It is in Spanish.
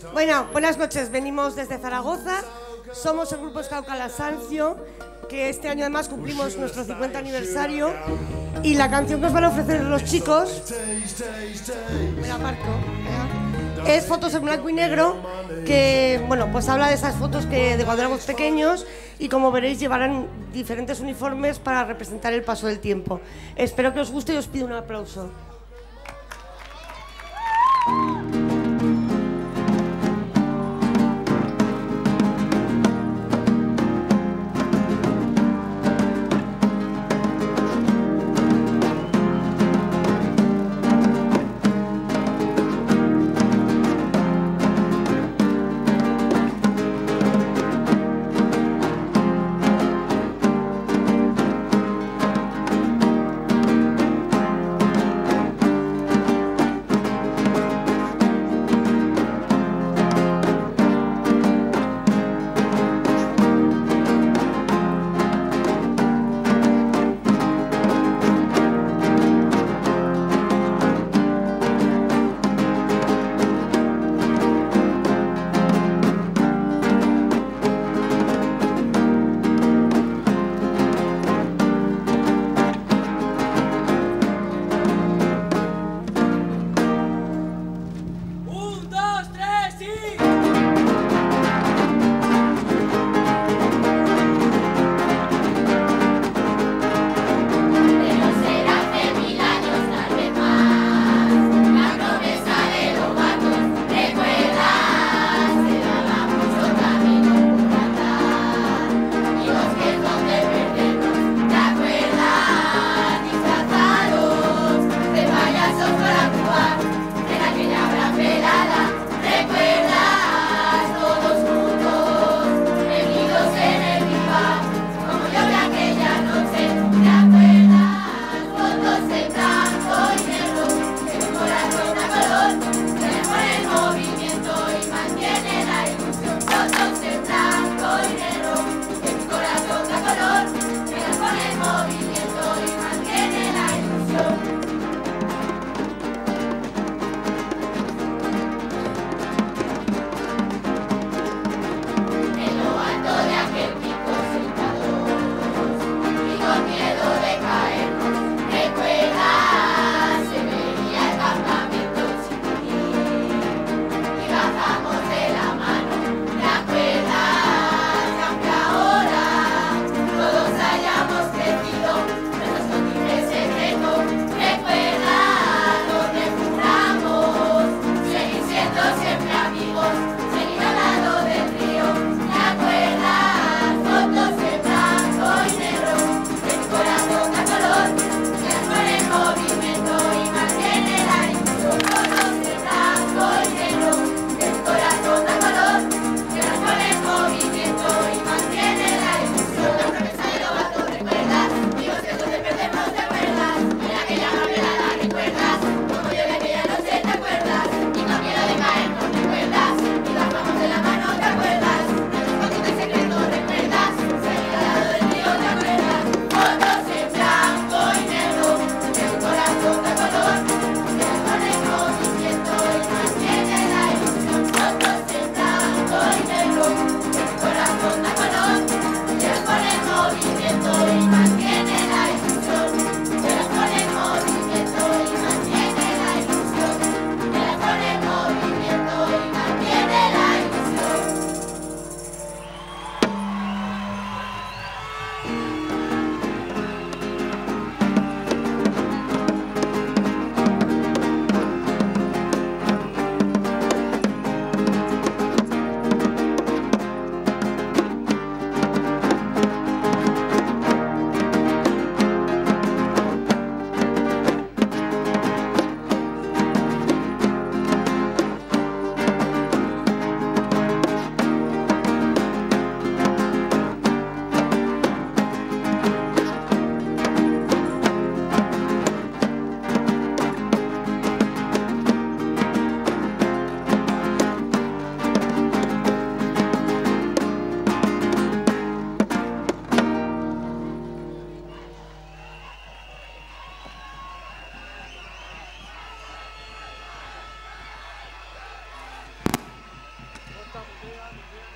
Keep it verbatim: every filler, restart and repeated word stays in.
Bueno, buenas noches. Venimos desde Zaragoza. Somos el grupo Scout Calasancio, que este año además cumplimos nuestro cincuenta aniversario. Y la canción que os van a ofrecer los chicos, me la marco, ¿eh? Es Fotos en blanco y negro, que bueno, pues habla de esas fotos que de cuando éramos pequeños, y como veréis llevarán diferentes uniformes para representar el paso del tiempo. Espero que os guste y os pido un aplauso. Recuerda Punta, Mutea, Mutea.